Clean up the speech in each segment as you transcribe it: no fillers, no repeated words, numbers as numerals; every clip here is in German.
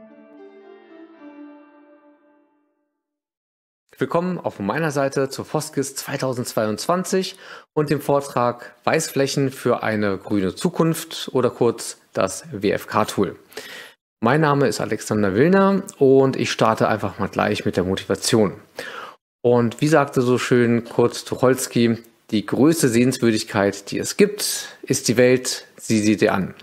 Willkommen auch von meiner Seite zur Foskis 2022 und dem Vortrag Weißflächen für eine grüne Zukunft oder kurz das WFK-Tool. Mein Name ist Alexander Willner und ich starte einfach mal gleich mit der Motivation. Und wie sagte so schön Kurt Tucholsky, die größte Sehenswürdigkeit, die es gibt, ist die Welt, sieh sie dir an.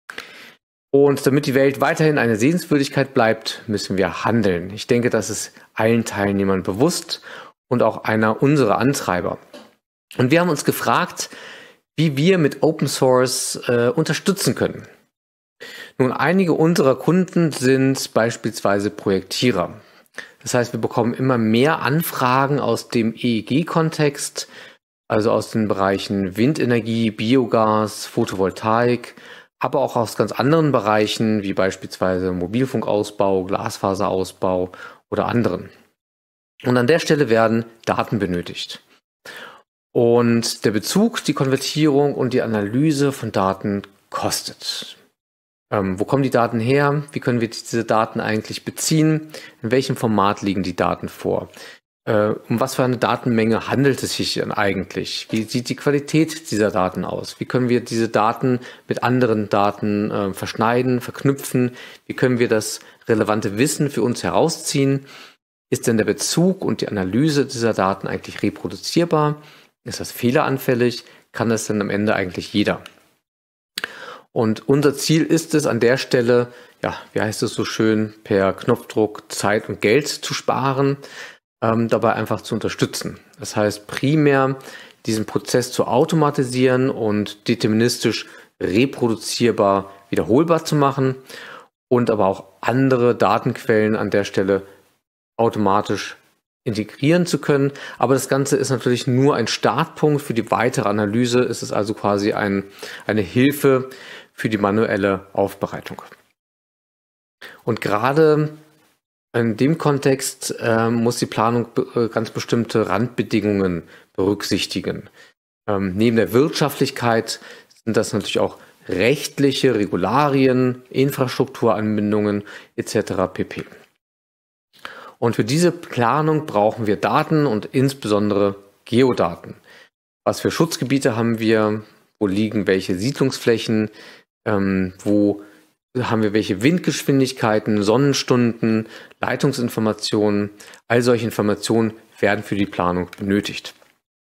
Und damit die Welt weiterhin eine Sehenswürdigkeit bleibt, müssen wir handeln. Ich denke, das ist allen Teilnehmern bewusst und auch einer unserer Antreiber. Und wir haben uns gefragt, wie wir mit Open Source unterstützen können. Nun, einige unserer Kunden sind beispielsweise Projektierer. Das heißt, wir bekommen immer mehr Anfragen aus dem EEG-Kontext, also aus den Bereichen Windenergie, Biogas, Photovoltaik, aber auch aus ganz anderen Bereichen, wie beispielsweise Mobilfunkausbau, Glasfaserausbau oder anderen. Und an der Stelle werden Daten benötigt. Und der Bezug, die Konvertierung und die Analyse von Daten kostet. Wo kommen die Daten her? Wie können wir diese Daten eigentlich beziehen? In welchem Format liegen die Daten vor? Um was für eine Datenmenge handelt es sich denn eigentlich? Wie sieht die Qualität dieser Daten aus? Wie können wir diese Daten mit anderen Daten verschneiden, verknüpfen? Wie können wir das relevante Wissen für uns herausziehen? Ist denn der Bezug und die Analyse dieser Daten eigentlich reproduzierbar? Ist das fehleranfällig? Kann das denn am Ende eigentlich jeder? Und unser Ziel ist es an der Stelle, ja, wie heißt es so schön, per Knopfdruck Zeit und Geld zu sparen, dabei einfach zu unterstützen. Das heißt, primär diesen Prozess zu automatisieren und deterministisch reproduzierbar wiederholbar zu machen und aber auch andere Datenquellen an der Stelle automatisch integrieren zu können. Aber das Ganze ist natürlich nur ein Startpunkt für die weitere Analyse. Es ist also quasi eine Hilfe für die manuelle Aufbereitung. Und gerade in dem Kontext muss die Planung ganz bestimmte Randbedingungen berücksichtigen. Neben der Wirtschaftlichkeit sind das natürlich auch rechtliche Regularien, Infrastrukturanbindungen etc. pp. Und für diese Planung brauchen wir Daten und insbesondere Geodaten. Was für Schutzgebiete haben wir? Wo liegen welche Siedlungsflächen? Wo haben wir welche Windgeschwindigkeiten, Sonnenstunden, Leitungsinformationen? All solche Informationen werden für die Planung benötigt.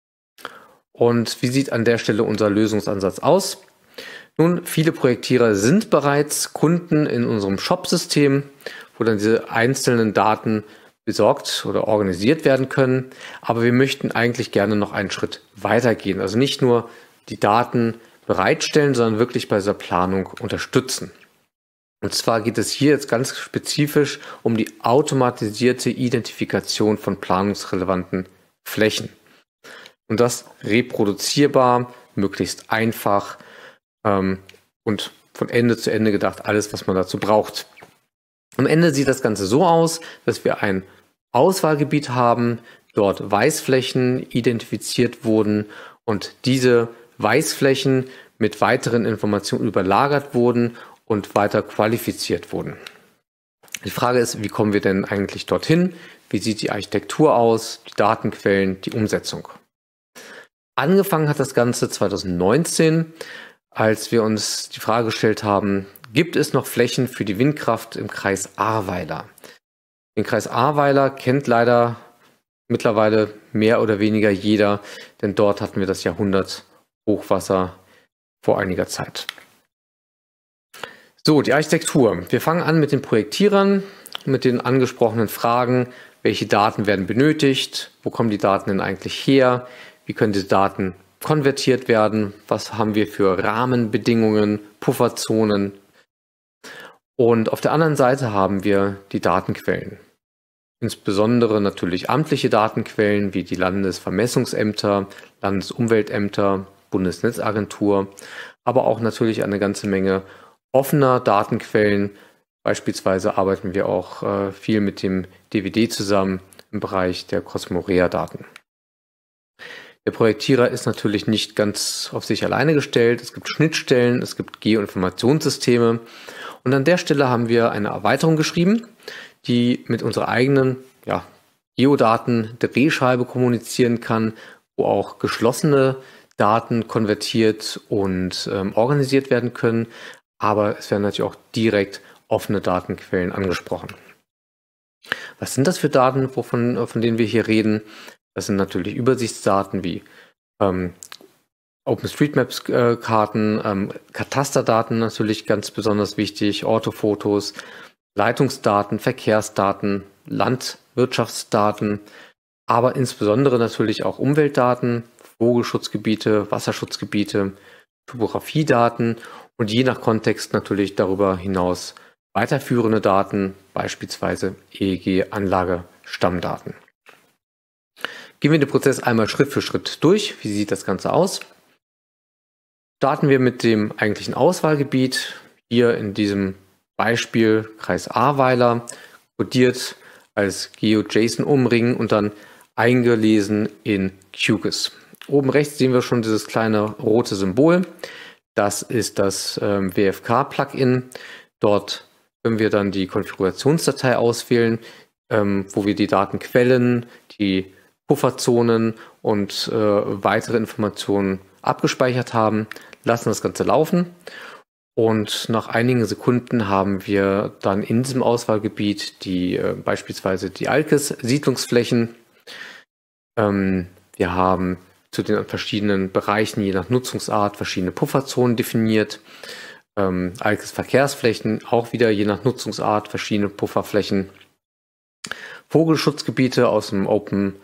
Und wie sieht an der Stelle unser Lösungsansatz aus? Nun, viele Projektierer sind bereits Kunden in unserem Shop-System, wo dann diese einzelnen Daten besorgt oder organisiert werden können. Aber wir möchten eigentlich gerne noch einen Schritt weiter gehen. Also nicht nur die Daten bereitstellen, sondern wirklich bei dieser Planung unterstützen. Und zwar geht es hier jetzt ganz spezifisch um die automatisierte Identifikation von planungsrelevanten Flächen. Und das reproduzierbar, möglichst einfach und von Ende zu Ende gedacht, alles, was man dazu braucht. Am Ende sieht das Ganze so aus, dass wir ein Auswahlgebiet haben, dort Weißflächen identifiziert wurden und diese Weißflächen mit weiteren Informationen überlagert wurden und weiter qualifiziert wurden. Die Frage ist, wie kommen wir denn eigentlich dorthin? Wie sieht die Architektur aus, die Datenquellen, die Umsetzung? Angefangen hat das Ganze 2019, als wir uns die Frage gestellt haben, gibt es noch Flächen für die Windkraft im Kreis Ahrweiler? Den Kreis Ahrweiler kennt leider mittlerweile mehr oder weniger jeder, denn dort hatten wir das Jahrhundert Hochwasser vor einiger Zeit. So, die Architektur. Wir fangen an mit den Projektierern, mit den angesprochenen Fragen. Welche Daten werden benötigt? Wo kommen die Daten denn eigentlich her? Wie können diese Daten konvertiert werden? Was haben wir für Rahmenbedingungen, Pufferzonen? Und auf der anderen Seite haben wir die Datenquellen. Insbesondere natürlich amtliche Datenquellen wie die Landesvermessungsämter, Landesumweltämter, Bundesnetzagentur, aber auch natürlich eine ganze Menge offener Datenquellen. Beispielsweise arbeiten wir auch viel mit dem DWD zusammen im Bereich der Cosmorea-Daten. Der Projektierer ist natürlich nicht ganz auf sich alleine gestellt. Es gibt Schnittstellen, es gibt Geoinformationssysteme. Und an der Stelle haben wir eine Erweiterung geschrieben, die mit unserer eigenen Geodaten-Drehscheibe kommunizieren kann, wo auch geschlossene Daten konvertiert und organisiert werden können. Aber es werden natürlich auch direkt offene Datenquellen angesprochen. Was sind das für Daten, von denen wir hier reden? Das sind natürlich Übersichtsdaten wie OpenStreetMaps-Karten, Katasterdaten natürlich ganz besonders wichtig, Orthofotos, Leitungsdaten, Verkehrsdaten, Landwirtschaftsdaten, aber insbesondere natürlich auch Umweltdaten, Vogelschutzgebiete, Wasserschutzgebiete, Topografiedaten und je nach Kontext natürlich darüber hinaus weiterführende Daten, beispielsweise EEG-Anlage-Stammdaten. Gehen wir den Prozess einmal Schritt für Schritt durch. Wie sieht das Ganze aus? Starten wir mit dem eigentlichen Auswahlgebiet. Hier in diesem Beispiel Kreis Ahrweiler, kodiert als GeoJSON-Umring und dann eingelesen in QGIS. Oben rechts sehen wir schon dieses kleine rote Symbol. Das ist das WFK-Plugin. Dort können wir dann die Konfigurationsdatei auswählen, wo wir die Datenquellen, die Pufferzonen und weitere Informationen abgespeichert haben, lassen das Ganze laufen und nach einigen Sekunden haben wir dann in diesem Auswahlgebiet beispielsweise die ALKES-Siedlungsflächen. Wir haben zu den verschiedenen Bereichen je nach Nutzungsart verschiedene Pufferzonen definiert. ALKES-Verkehrsflächen auch wieder je nach Nutzungsart verschiedene Pufferflächen. Vogelschutzgebiete aus dem Open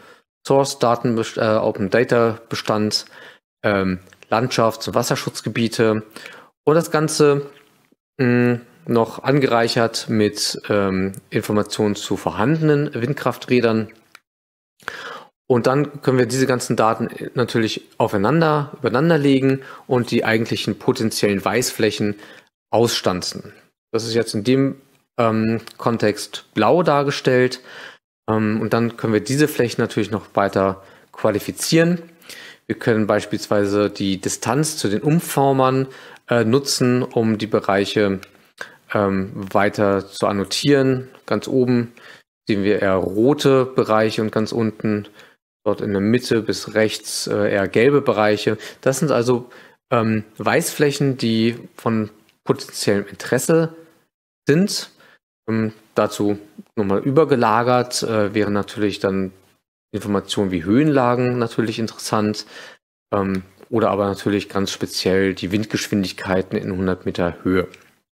Data Bestand, Landschafts- und Wasserschutzgebiete und das Ganze noch angereichert mit Informationen zu vorhandenen Windkrafträdern. Und dann können wir diese ganzen Daten natürlich übereinander legen und die eigentlichen potenziellen Weißflächen ausstanzen. Das ist jetzt in dem Kontext blau dargestellt. Und dann können wir diese Flächen natürlich noch weiter qualifizieren. Wir können beispielsweise die Distanz zu den Umformern nutzen, um die Bereiche weiter zu annotieren. Ganz oben sehen wir eher rote Bereiche und ganz unten dort in der Mitte bis rechts eher gelbe Bereiche. Das sind also Weißflächen, die von potenziellem Interesse sind. Dazu nochmal übergelagert wären natürlich dann Informationen wie Höhenlagen natürlich interessant oder aber natürlich ganz speziell die Windgeschwindigkeiten in 100 Meter Höhe.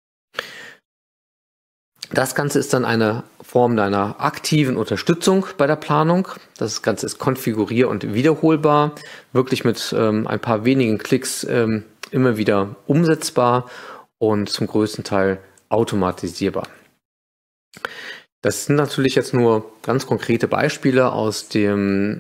Das Ganze ist dann eine Form einer aktiven Unterstützung bei der Planung. Das Ganze ist konfigurier- und wiederholbar, wirklich mit ein paar wenigen Klicks immer wieder umsetzbar und zum größten Teil automatisierbar. Das sind natürlich jetzt nur ganz konkrete Beispiele aus dem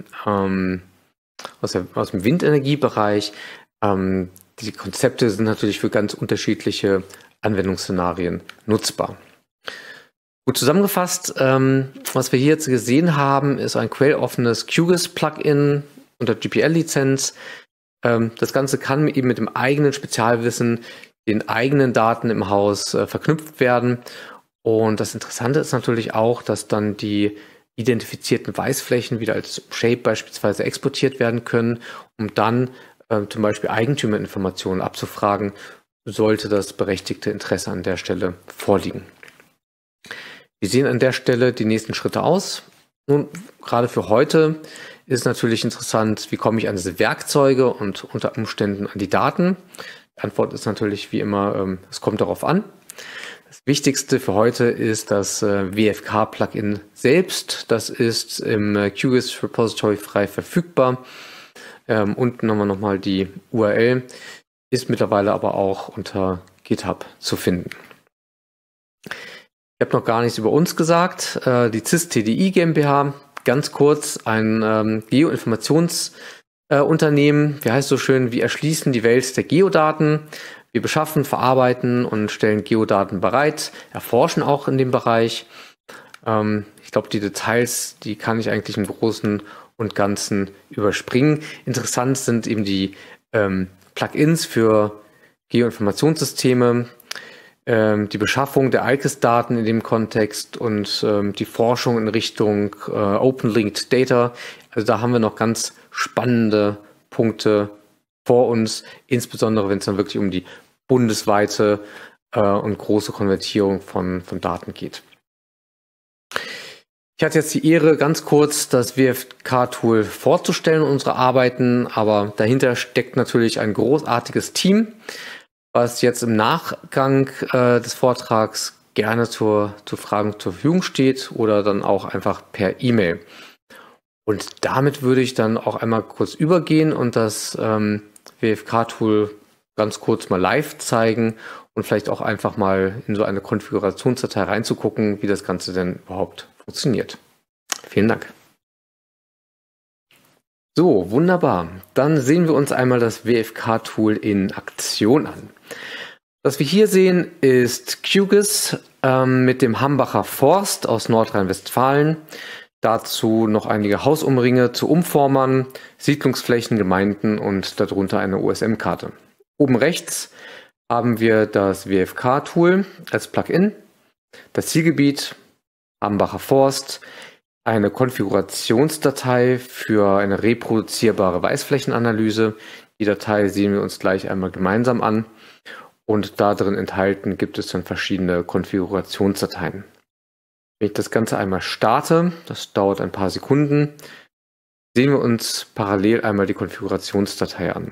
Windenergiebereich. Die Konzepte sind natürlich für ganz unterschiedliche Anwendungsszenarien nutzbar. Gut zusammengefasst, was wir hier jetzt gesehen haben, ist ein quelloffenes QGIS-Plugin unter GPL-Lizenz. Das Ganze kann eben mit dem eigenen Spezialwissen, den eigenen Daten im Haus verknüpft werden. Und das Interessante ist natürlich auch, dass dann die identifizierten Weißflächen wieder als Shape beispielsweise exportiert werden können, um dann zum Beispiel Eigentümerinformationen abzufragen, sollte das berechtigte Interesse an der Stelle vorliegen. Wir sehen an der Stelle die nächsten Schritte aus. Nun, gerade für heute ist natürlich interessant, wie komme ich an diese Werkzeuge und unter Umständen an die Daten? Die Antwort ist natürlich wie immer, es kommt darauf an. Das Wichtigste für heute ist das WFK-Plugin selbst. Das ist im QGIS Repository frei verfügbar. Unten haben wir nochmal die URL, ist mittlerweile aber auch unter GitHub zu finden. Ich habe noch gar nichts über uns gesagt. Die CIS TDI GmbH, ganz kurz, ein Geoinformationsunternehmen. Wie heißt so schön, wir erschließen die Welt der Geodaten. Wir beschaffen, verarbeiten und stellen Geodaten bereit, erforschen auch in dem Bereich. Ich glaube, die Details, die kann ich eigentlich im Großen und Ganzen überspringen. Interessant sind eben die Plugins für Geoinformationssysteme, die Beschaffung der ICES-Daten in dem Kontext und die Forschung in Richtung Open Linked Data. Also da haben wir noch ganz spannende Punkte vor uns, insbesondere wenn es dann wirklich um die bundesweite und große Konvertierung von Daten geht. Ich hatte jetzt die Ehre, ganz kurz das WFK-Tool vorzustellen, unsere Arbeiten, aber dahinter steckt natürlich ein großartiges Team, was jetzt im Nachgang des Vortrags gerne zur Fragen zur Verfügung steht oder dann auch einfach per E-Mail. Und damit würde ich dann auch einmal kurz übergehen und das WFK-Tool ganz kurz mal live zeigen und vielleicht auch einfach mal in so eine Konfigurationsdatei reinzugucken, wie das Ganze denn überhaupt funktioniert. Vielen Dank. So, wunderbar. Dann sehen wir uns einmal das WFK-Tool in Aktion an. Was wir hier sehen, ist QGIS mit dem Hambacher Forst aus Nordrhein-Westfalen. Dazu noch einige Hausumringe zu Umformern, Siedlungsflächen, Gemeinden und darunter eine OSM-Karte. Oben rechts haben wir das WFK-Tool als Plugin, das Zielgebiet, Hambacher Forst, eine Konfigurationsdatei für eine reproduzierbare Weißflächenanalyse. Die Datei sehen wir uns gleich einmal gemeinsam an und da drin enthalten gibt es dann verschiedene Konfigurationsdateien. Wenn ich das Ganze einmal starte, das dauert ein paar Sekunden, sehen wir uns parallel einmal die Konfigurationsdatei an.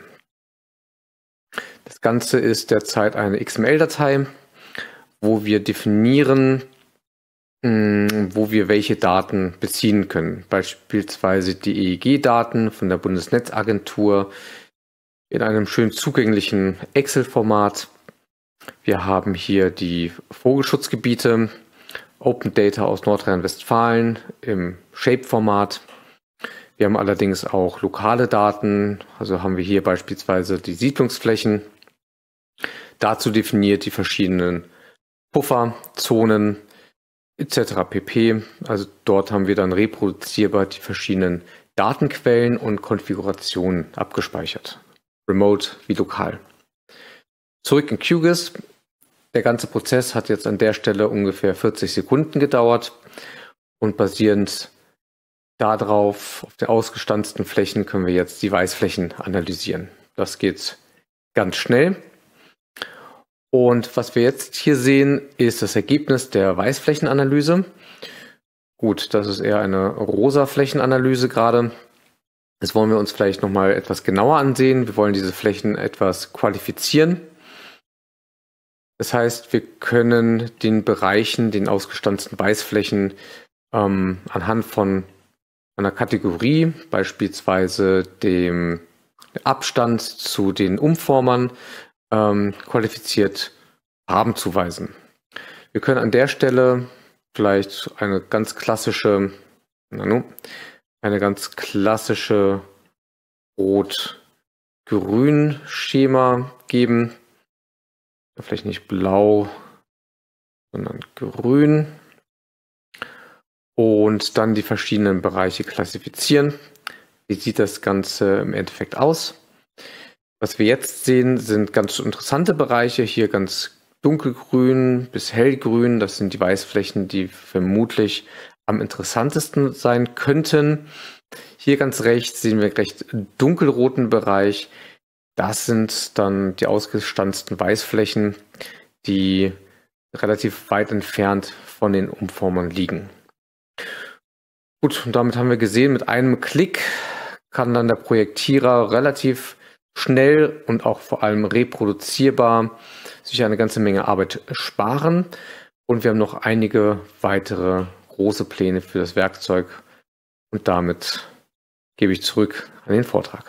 Das Ganze ist derzeit eine XML-Datei, wo wir definieren, wo wir welche Daten beziehen können. Beispielsweise die EEG-Daten von der Bundesnetzagentur in einem schön zugänglichen Excel-Format. Wir haben hier die Vogelschutzgebiete, Open Data aus Nordrhein-Westfalen im Shape-Format. Wir haben allerdings auch lokale Daten, also haben wir hier beispielsweise die Siedlungsflächen. Dazu definiert die verschiedenen Pufferzonen etc. pp. Also dort haben wir dann reproduzierbar die verschiedenen Datenquellen und Konfigurationen abgespeichert. Remote wie lokal. Zurück in QGIS. Der ganze Prozess hat jetzt an der Stelle ungefähr 40 Sekunden gedauert und basierend darauf, auf den ausgestanzten Flächen, können wir jetzt die Weißflächen analysieren. Das geht ganz schnell. Und was wir jetzt hier sehen, ist das Ergebnis der Weißflächenanalyse. Gut, das ist eher eine rosa Flächenanalyse gerade. Das wollen wir uns vielleicht nochmal etwas genauer ansehen. Wir wollen diese Flächen etwas qualifizieren. Das heißt, wir können den Bereichen, den ausgestanzten Weißflächen anhand von einer Kategorie, beispielsweise dem Abstand zu den Umformern, qualifiziert Farben zuweisen. Wir können an der Stelle vielleicht eine ganz klassische Rot-Grün-Schema geben. Vielleicht nicht blau, sondern grün. Und dann die verschiedenen Bereiche klassifizieren. Wie sieht das Ganze im Endeffekt aus? Was wir jetzt sehen, sind ganz interessante Bereiche. Hier ganz dunkelgrün bis hellgrün. Das sind die Weißflächen, die vermutlich am interessantesten sein könnten. Hier ganz rechts sehen wir einen recht dunkelroten Bereich. Das sind dann die ausgestanzten Weißflächen, die relativ weit entfernt von den Umformern liegen. Gut, und damit haben wir gesehen, mit einem Klick kann dann der Projektierer relativ schnell und auch vor allem reproduzierbar sich eine ganze Menge Arbeit sparen. Und wir haben noch einige weitere große Pläne für das Werkzeug. Und damit gebe ich zurück an den Vortrag.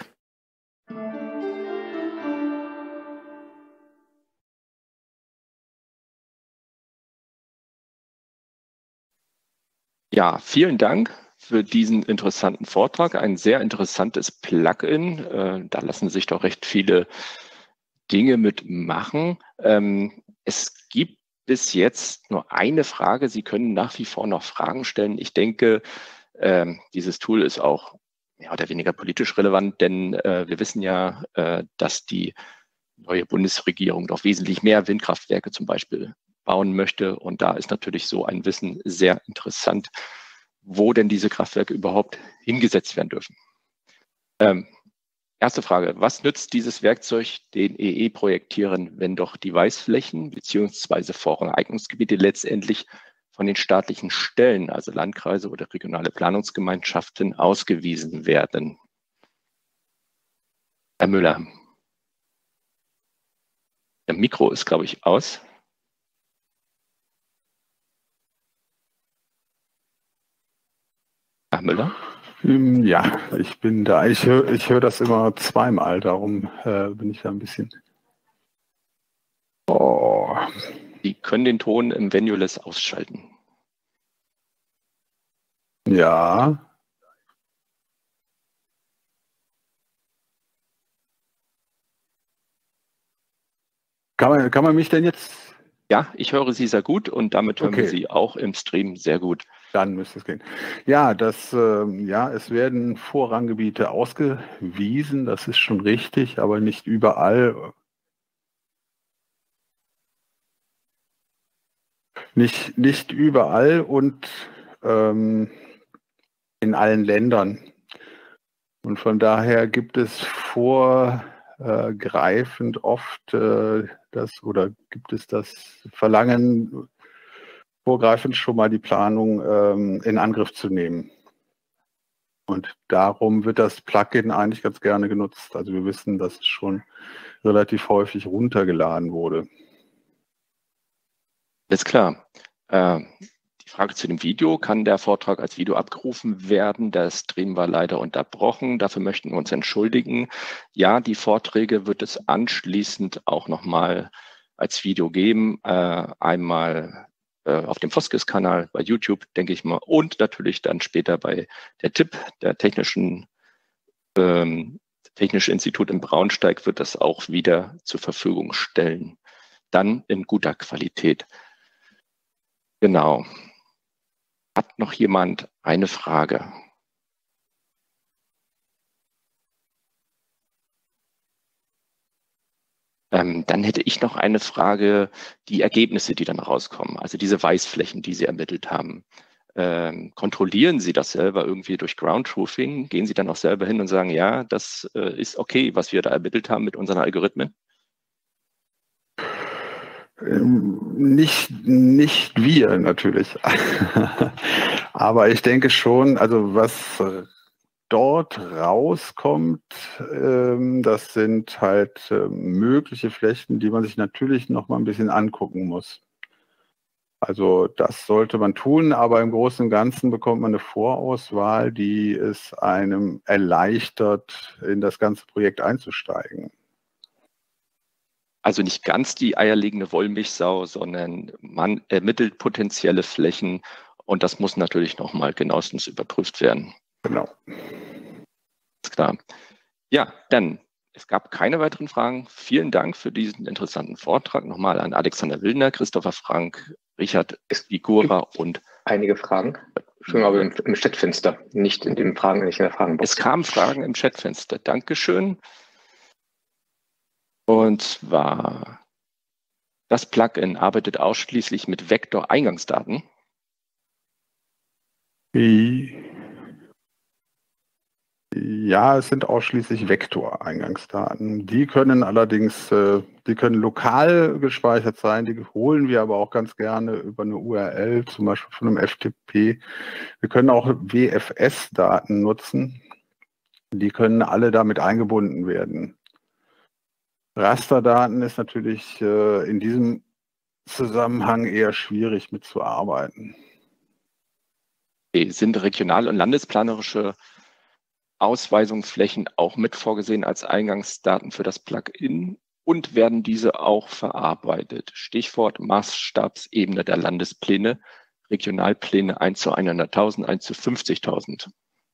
Ja, vielen Dank für diesen interessanten Vortrag. Ein sehr interessantes Plugin. Da lassen sich doch recht viele Dinge mitmachen. Es gibt bis jetzt nur eine Frage. Sie können nach wie vor noch Fragen stellen. Ich denke, dieses Tool ist auch mehr oder weniger politisch relevant, denn wir wissen ja, dass die neue Bundesregierung doch wesentlich mehr Windkraftwerke zum Beispiel bauen möchte. Und da ist natürlich so ein Wissen sehr interessant, wo denn diese Kraftwerke überhaupt hingesetzt werden dürfen. Erste Frage, was nützt dieses Werkzeug den EE-Projektieren, wenn doch die Weißflächen bzw. Voreignungsgebiete letztendlich von den staatlichen Stellen, also Landkreise oder regionale Planungsgemeinschaften, ausgewiesen werden? Herr Müller. Der Mikro ist, glaube ich, aus. Herr Müller? Ja, ich bin da. Ich hör das immer zweimal, darum bin ich da ein bisschen. Oh. Sie können den Ton im Venueless ausschalten. Ja. Kann man mich denn jetzt? Ja, ich höre Sie sehr gut und damit hören wir Sie auch im Stream sehr gut. Dann müsste es gehen. Ja, es werden Vorranggebiete ausgewiesen, das ist schon richtig, aber nicht überall. Nicht überall und in allen Ländern. Und von daher gibt es vorgreifend oft gibt es das Verlangen, vorgreifend schon mal die Planung in Angriff zu nehmen. Und darum wird das Plugin eigentlich ganz gerne genutzt. Also wir wissen, dass es schon relativ häufig runtergeladen wurde. Alles klar. Die Frage zu dem Video: Kann der Vortrag als Video abgerufen werden? Der Stream war leider unterbrochen. Dafür möchten wir uns entschuldigen. Ja, die Vorträge wird es anschließend auch nochmal als Video geben. Einmal auf dem Foskis-Kanal bei YouTube, denke ich mal, und natürlich dann später bei der TIP, der Technische Institut in Braunschweig, wird das auch wieder zur Verfügung stellen. Dann in guter Qualität. Genau. Hat noch jemand eine Frage? Dann hätte ich noch eine Frage, die Ergebnisse, die dann rauskommen, also diese Weißflächen, die Sie ermittelt haben. Kontrollieren Sie das selber irgendwie durch Ground Truthing? Gehen Sie dann auch selber hin und sagen, ja, das ist okay, was wir da ermittelt haben mit unseren Algorithmen? Nicht wir natürlich. Aber ich denke schon, also was dort rauskommt, das sind halt mögliche Flächen, die man sich natürlich noch mal ein bisschen angucken muss. Also das sollte man tun, aber im Großen und Ganzen bekommt man eine Vorauswahl, die es einem erleichtert, in das ganze Projekt einzusteigen. Also nicht ganz die eierlegende Wollmilchsau, sondern man ermittelt potenzielle Flächen und das muss natürlich nochmal genauestens überprüft werden. Genau. Ist klar. Ja, dann, es gab keine weiteren Fragen. Vielen Dank für diesen interessanten Vortrag. Nochmal an Alexander Wildner, Christopher Frank, Richard Vigura und einige Fragen. Schon aber im Chatfenster, nicht in der Fragenbox. Es kamen Fragen im Chatfenster. Dankeschön. Und zwar, das Plugin arbeitet ausschließlich mit Vektor-Eingangsdaten. Ja, es sind ausschließlich Vektor-Eingangsdaten. Die können allerdings, lokal gespeichert sein, die holen wir aber auch ganz gerne über eine URL, zum Beispiel von einem FTP. Wir können auch WFS-Daten nutzen. Die können alle damit eingebunden werden. Rasterdaten ist natürlich in diesem Zusammenhang eher schwierig mitzuarbeiten. Sind regional- und landesplanerische Ausweisungsflächen auch mit vorgesehen als Eingangsdaten für das Plugin und werden diese auch verarbeitet? Stichwort Maßstabsebene der Landespläne, Regionalpläne 1 zu 100.000, 1 zu 50.000.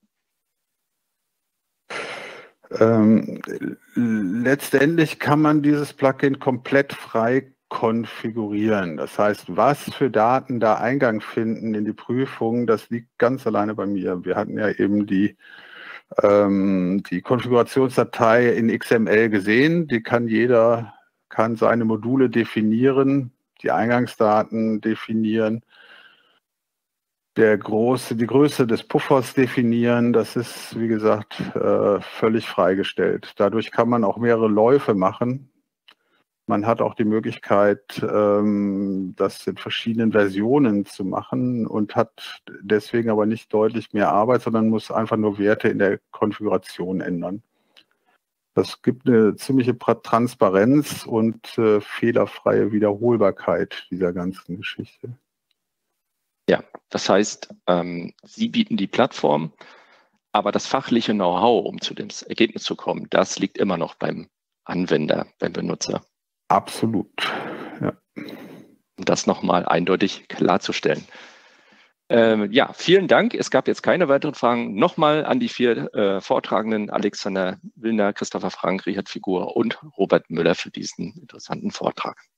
Letztendlich kann man dieses Plugin komplett frei konfigurieren. Das heißt, was für Daten da Eingang finden in die Prüfung, das liegt ganz alleine bei mir. Wir hatten ja eben die die Konfigurationsdatei in XML gesehen. Jeder kann seine Module definieren, die Eingangsdaten definieren, die Größe des Puffers definieren. Das ist, wie gesagt, völlig freigestellt. Dadurch kann man auch mehrere Läufe machen. Man hat auch die Möglichkeit, das in verschiedenen Versionen zu machen und hat deswegen aber nicht deutlich mehr Arbeit, sondern muss einfach nur Werte in der Konfiguration ändern. Das gibt eine ziemliche Transparenz und fehlerfreie Wiederholbarkeit dieser ganzen Geschichte. Ja, das heißt, Sie bieten die Plattform, aber das fachliche Know-how, um zu dem Ergebnis zu kommen, das liegt immer noch beim Anwender, beim Benutzer. Absolut, ja. Um das nochmal eindeutig klarzustellen. Ja, vielen Dank. Es gab jetzt keine weiteren Fragen. Nochmal an die 4 Vortragenden, Alexander Willner, Christopher Frank, Richard Figur und Robert Müller für diesen interessanten Vortrag.